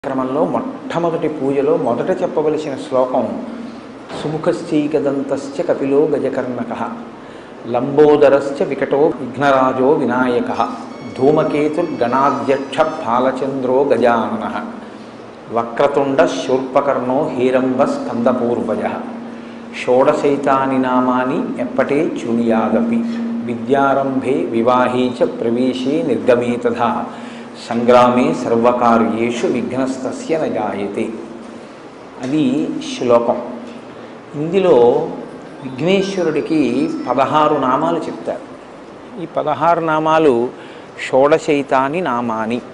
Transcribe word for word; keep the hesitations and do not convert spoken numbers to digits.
క్రమంలో మొట్టమొదటి పూజలో మొదట చెప్పవలసిన శ్లోకం సుముఖశ్చైకదంతశ్చ కపిలో గజకర్ణకః లంబోదరశ్చ వికటో విఘ్నరాజో వినాయకః ధూమకేతుర్గణాధ్యక్ష బాలచంద్రో గజాననః వక్రతుండ శూర్పకర్ణో హేరంబ స్కందపూర్వజః షోడశైతాని నామాని ఎప్పటే చూయాదపి విద్యారంభే వివాహే చ ప్రవేశే నిర్గమే తథా సంగ్రామే సర్వకార్యేషు విఘ్నస్తస్య న జాయతే. అది శ్లోకం. ఇందులో విఘ్నేశ్వరుడికి పదహారు నామాలు చెప్తారు. ఈ పదహారు నామాలు షోడశైతాని నామాని.